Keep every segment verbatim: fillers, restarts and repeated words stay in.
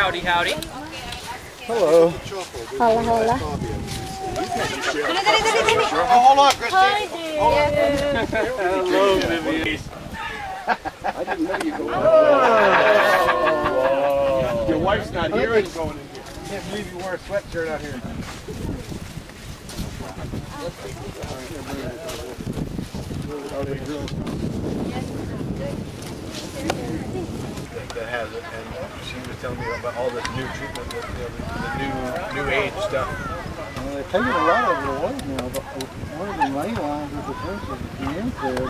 Howdy, howdy. Hello. Hola, hola. Oh, hold on, Christine. Hi, dear. Hello, Vivian. I didn't know you go in. Your wife's not here and going in here. I can't believe you wore a sweatshirt out here. That has it, and she was telling me about all this new treatment, the, the, the new new age stuff. Well, they're taking a lot of it away now, but one of the main lines of the fence is the infrared.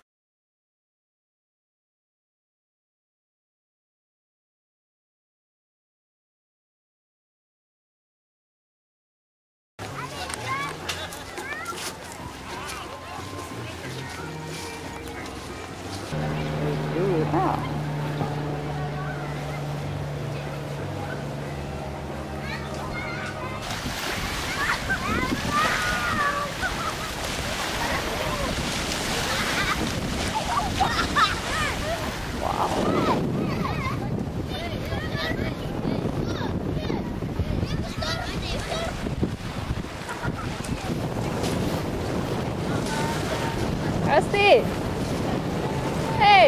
Rusty! Hey!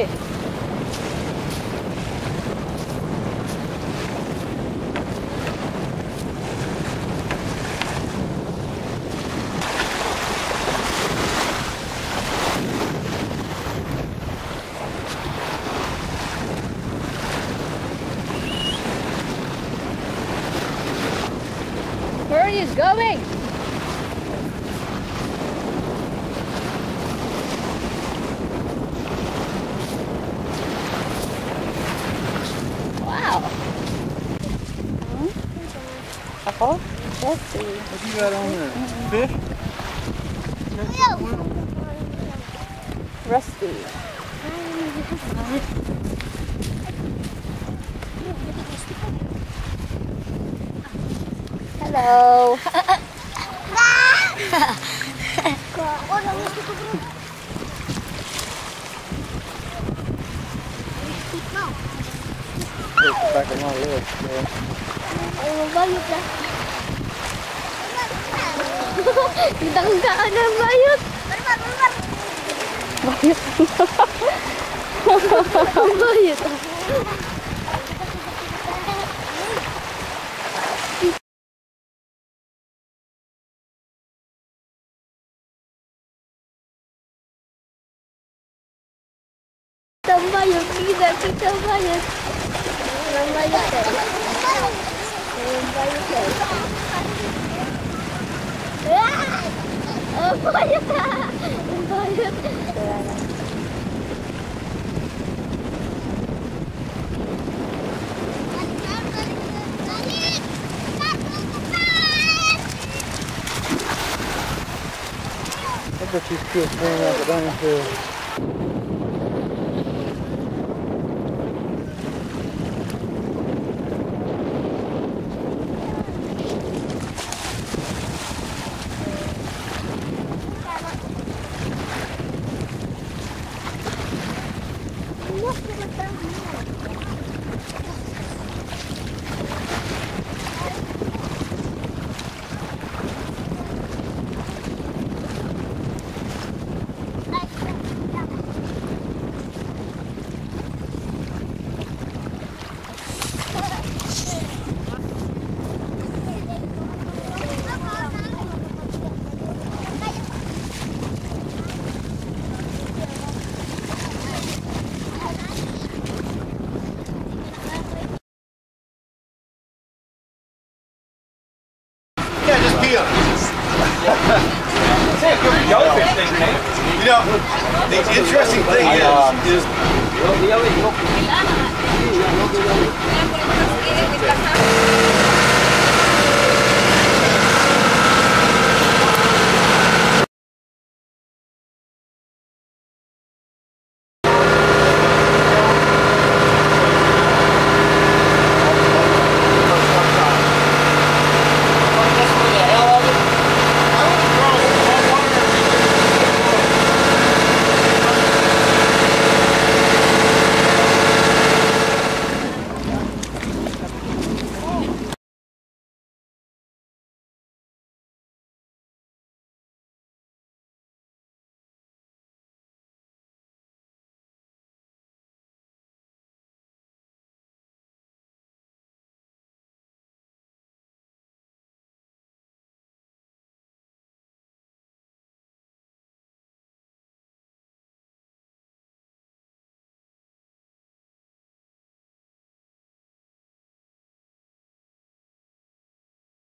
Where are you going? Ako? Let's see. What you got on there? Fish? Rusty. Hello. Back on my list, yeah. Bayot na. Kitang-kaan ng bayot. Bayot. Bayot. Kitang bayot. Kita, kitang bayot. Kitang bayot. Oh, bayot na! Bayot! I bet she's still swimming out the damn field. You know, the interesting thing is, is Yo, yo, yo.